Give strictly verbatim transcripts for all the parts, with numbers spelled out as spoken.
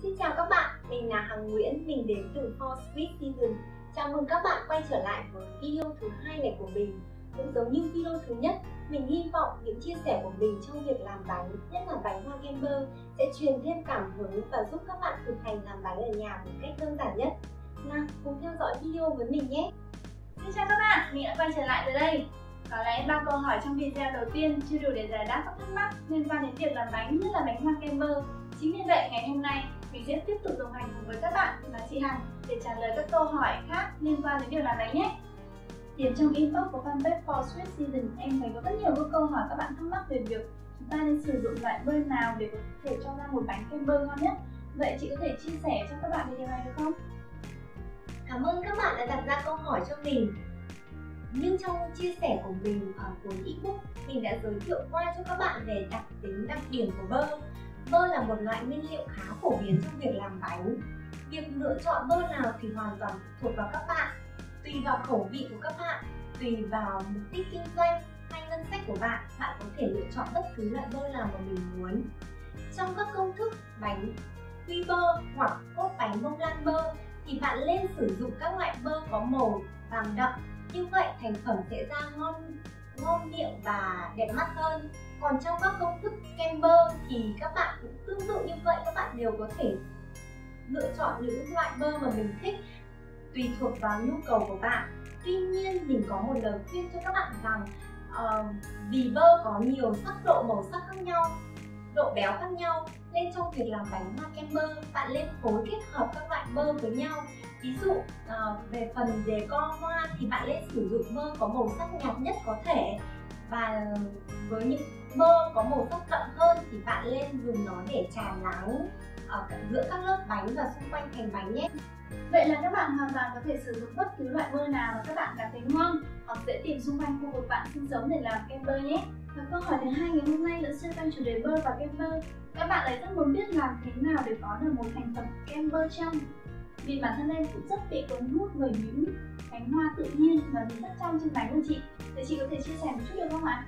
Xin chào các bạn, mình là Hằng Nguyễn, mình đến từ For Sweet Season. Chào mừng các bạn quay trở lại với video thứ hai này của mình. Cũng giống như video thứ nhất, mình hy vọng những chia sẻ của mình trong việc làm bánh, nhất là bánh hoa kem bơ, sẽ truyền thêm cảm hứng và giúp các bạn thực hành làm bánh ở nhà một cách đơn giản nhất. Nào, cùng theo dõi video với mình nhé! Xin chào các bạn, mình đã quay trở lại rồi đây. Có lẽ ba câu hỏi trong video đầu tiên chưa đủ để giải đáp các thắc mắc liên quan đến việc làm bánh, nhất là bánh hoa kem bơ. Chính vì vậy ngày hôm nay mình sẽ tiếp tục đồng hành cùng với các bạn và chị Hằng để trả lời các câu hỏi khác liên quan đến việc làm bánh nhé. Điểm trong inbox của fanpage For Sweet Season, em thấy có rất nhiều các câu hỏi các bạn thắc mắc về việc chúng ta nên sử dụng loại bơ nào để có thể cho ra một bánh kem bơ ngon nhất. Vậy chị có thể chia sẻ cho các bạn về điều này được không? Cảm ơn các bạn đã đặt ra câu hỏi cho mình. Như trong chia sẻ của mình ở cuốn ebook, mình đã giới thiệu qua cho các bạn về đặc tính đặc điểm của bơ. Bơ là một loại nguyên liệu khá phổ biến trong việc làm bánh. Việc lựa chọn bơ nào thì hoàn toàn thuộc vào các bạn, tùy vào khẩu vị của các bạn, tùy vào mục đích kinh doanh hay ngân sách của bạn, bạn có thể lựa chọn bất cứ loại bơ nào mà mình muốn. Trong các công thức bánh quy bơ hoặc cốt bánh bông lan bơ thì bạn nên sử dụng các loại bơ có màu vàng đậm. Như vậy thành phẩm sẽ ra ngon ngon miệng và đẹp mắt hơn. Còn trong các công thức kem bơ thì các bạn cũng tương tự như vậy, các bạn đều có thể lựa chọn những loại bơ mà mình thích tùy thuộc vào nhu cầu của bạn. Tuy nhiên mình có một lời khuyên cho các bạn rằng uh, vì bơ có nhiều sắc độ màu sắc khác nhau, độ béo khác nhau, nên trong việc làm bánh hoa kem bơ bạn nên phối kết hợp các loại bơ với nhau. Ví dụ uh, về phần decor hoa thì bạn nên sử dụng bơ có màu sắc nhạt nhất có thể, và với những bơ có màu sắc đậm hơn thì bạn nên dùng nó để trà nắng ở giữa các lớp bánh và xung quanh thành bánh nhé. Vậy là các bạn hoàn toàn có thể sử dụng bất cứ loại bơ nào mà các bạn cảm thấy ngon hoặc dễ tìm xung quanh khu vực bạn sinh sống để làm kem bơ nhé. Và câu hỏi thứ hai ngày hôm nay vẫn xoay quanh chủ đề bơ và kem bơ. Các bạn ấy rất muốn biết làm thế nào để có được một thành phẩm kem bơ trong. Vì bản thân em cũng rất bị cuốn hút bởi những cánh hoa tự nhiên và những sắc trong trên bánh của chị. Thì chị có thể chia sẻ một chút được không ạ?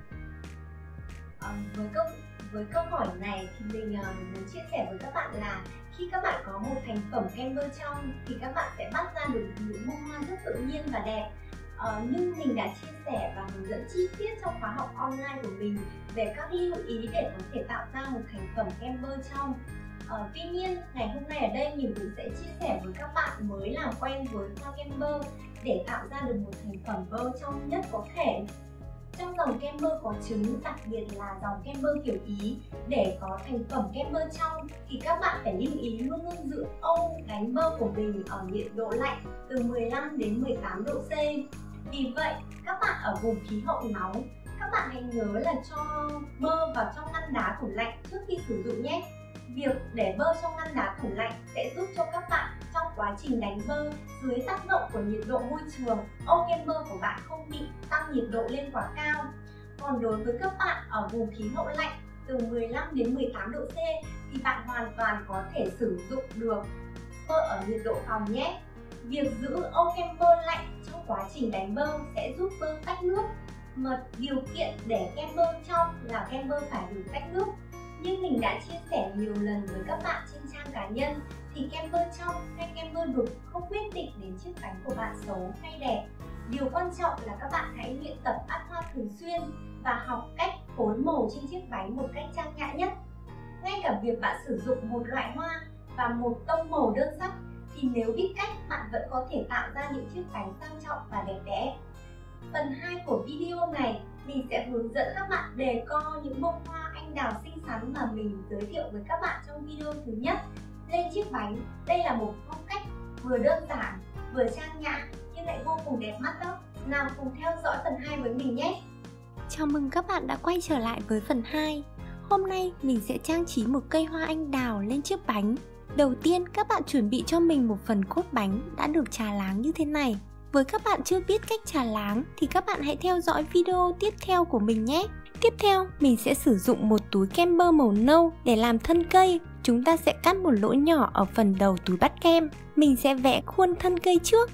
À, với câu với câu hỏi này thì mình uh, muốn chia sẻ với các bạn là khi các bạn có một thành phẩm kem bơ trong thì các bạn sẽ bắt ra được những bông hoa rất tự nhiên và đẹp. Uh, nhưng mình đã chia sẻ và hướng dẫn chi tiết trong khóa học online của mình về các lưu ý để có thể tạo ra một thành phẩm kem bơ trong. Uh, tuy nhiên ngày hôm nay ở đây mình cũng sẽ chia sẻ với các bạn mới làm quen với hoa kem bơ để tạo ra được một thành phẩm bơ trong nhất có thể. Trong dòng kem bơ có trứng, đặc biệt là dòng kem bơ kiểu Ý, để có thành phẩm kem bơ trong thì các bạn phải lưu ý luôn luôn giữ âu đánh bơ của mình ở nhiệt độ lạnh từ mười lăm đến mười tám độ C. Vì vậy, các bạn ở vùng khí hậu nóng, các bạn hãy nhớ là cho bơ vào trong ngăn đá tủ lạnh trước khi sử dụng nhé. Việc để bơ trong ngăn đá tủ lạnh sẽ giúp cho các bạn trong quá trình đánh bơ dưới tác động của nhiệt độ môi trường, âu kem bơ của bạn không bị tăng nhiệt độ lên quá cao. Còn đối với các bạn ở vùng khí hậu lạnh từ mười lăm đến mười tám độ C thì bạn hoàn toàn có thể sử dụng được bơ ở nhiệt độ phòng nhé. Việc giữ âu kem bơ lạnh trong quá trình đánh bơ sẽ giúp bơ tách nước, mà điều kiện để kem bơ trong là kem bơ phải được tách nước. Như mình đã chia sẻ nhiều lần với các bạn trên trang cá nhân thì kem bơ trong hay kem bơ đục không quyết định đến chiếc bánh của bạn xấu hay đẹp. Điều quan trọng là các bạn hãy luyện tập áp hoa thường xuyên và học cách phối màu trên chiếc bánh một cách trang nhã nhất. Ngay cả việc bạn sử dụng một loại hoa và một tông màu đơn sắc thì nếu biết cách, bạn vẫn có thể tạo ra những chiếc bánh sang trọng và đẹp đẽ. Phần hai của video này mình sẽ hướng dẫn các bạn decor những bông hoa anh đào xinh xắn mà mình giới thiệu với các bạn trong video thứ nhất lên chiếc bánh. Đây là một phong cách vừa đơn giản vừa trang nhã nhưng lại vô cùng đẹp mắt đó. Nào cùng theo dõi phần hai với mình nhé. Chào mừng các bạn đã quay trở lại với phần hai. Hôm nay mình sẽ trang trí một cây hoa anh đào lên chiếc bánh. Đầu tiên các bạn chuẩn bị cho mình một phần cốt bánh đã được trà láng như thế này. Với các bạn chưa biết cách trà láng thì các bạn hãy theo dõi video tiếp theo của mình nhé. Tiếp theo, mình sẽ sử dụng một túi kem bơ màu nâu để làm thân cây. Chúng ta sẽ cắt một lỗ nhỏ ở phần đầu túi bắt kem. Mình sẽ vẽ khuôn thân cây trước.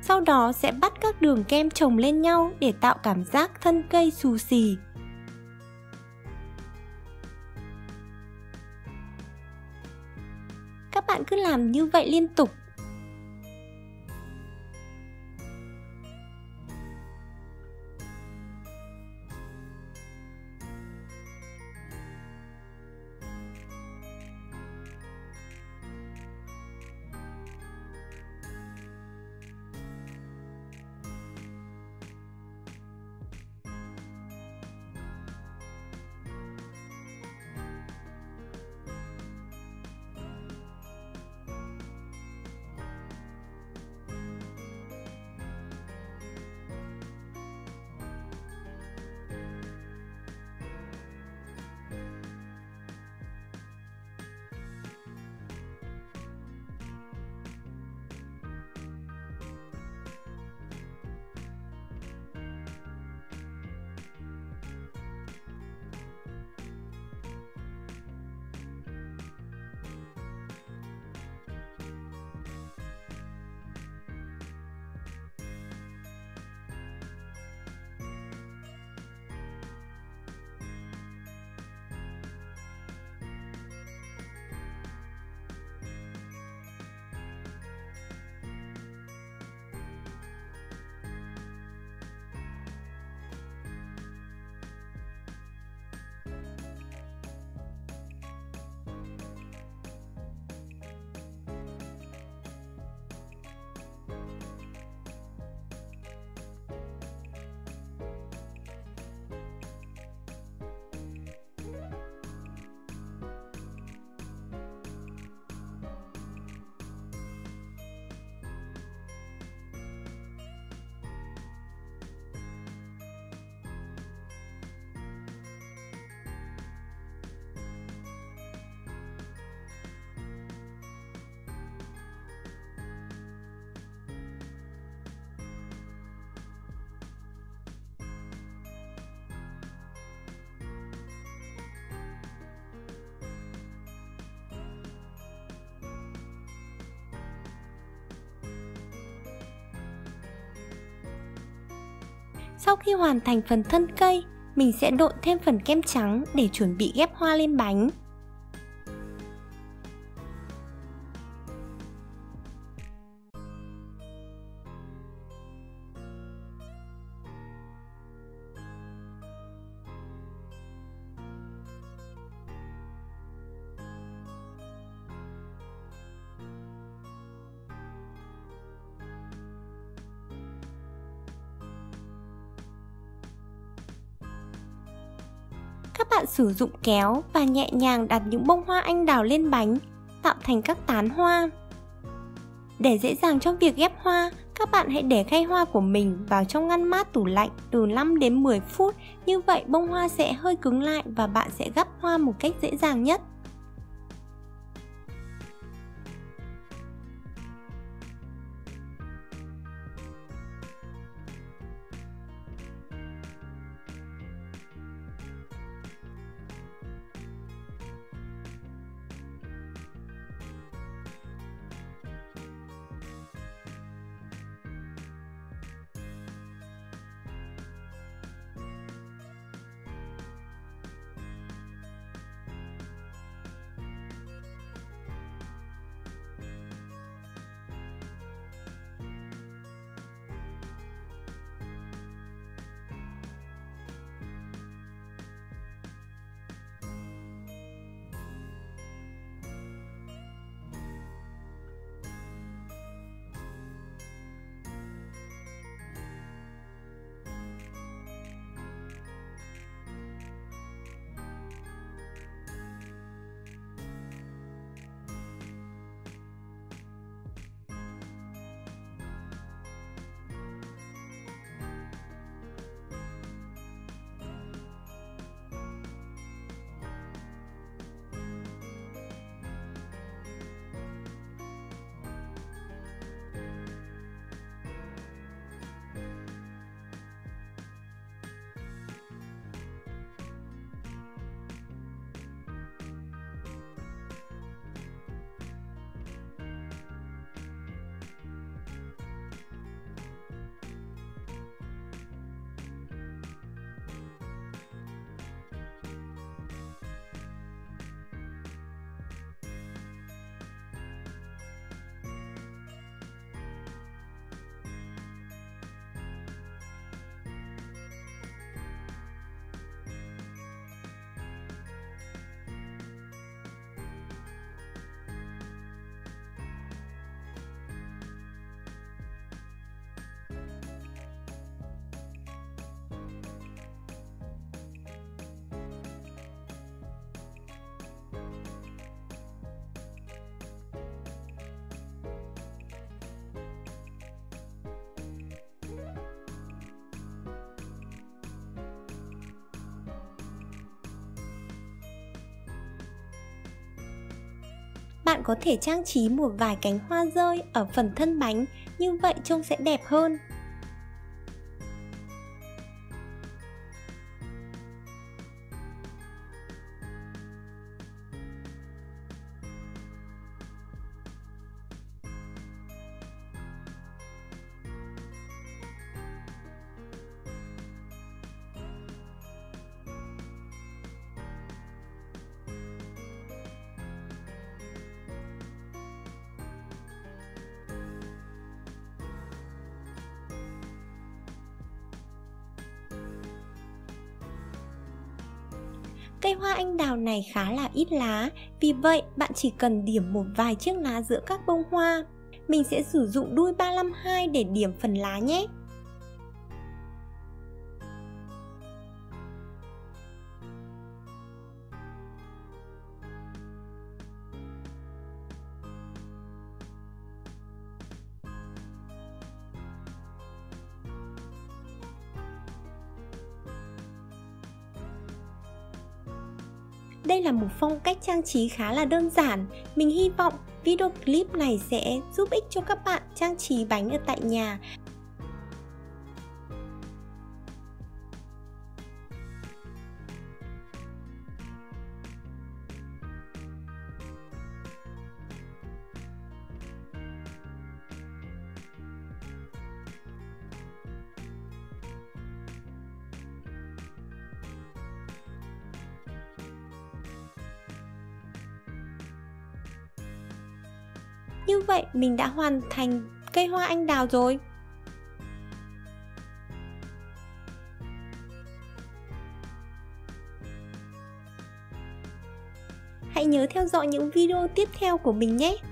Sau đó sẽ bắt các đường kem chồng lên nhau để tạo cảm giác thân cây xù xì. Các bạn cứ làm như vậy liên tục. Sau khi hoàn thành phần thân cây, mình sẽ độn thêm phần kem trắng để chuẩn bị ghép hoa lên bánh. Các bạn sử dụng kéo và nhẹ nhàng đặt những bông hoa anh đào lên bánh, tạo thành các tán hoa. Để dễ dàng trong việc ghép hoa, các bạn hãy để khay hoa của mình vào trong ngăn mát tủ lạnh từ năm đến mười phút. Như vậy bông hoa sẽ hơi cứng lại và bạn sẽ gắp hoa một cách dễ dàng nhất. bạn có thể trang trí một vài cánh hoa rơi ở phần thân bánh, như vậy trông sẽ đẹp hơn. Cây hoa anh đào này khá là ít lá, vì vậy bạn chỉ cần điểm một vài chiếc lá giữa các bông hoa. Mình sẽ sử dụng đuôi ba năm hai để điểm phần lá nhé. Đây là một phong cách trang trí khá là đơn giản. Mình hy vọng video clip này sẽ giúp ích cho các bạn trang trí bánh ở tại nhà. Như vậy mình đã hoàn thành cây hoa anh đào rồi. Hãy nhớ theo dõi những video tiếp theo của mình nhé.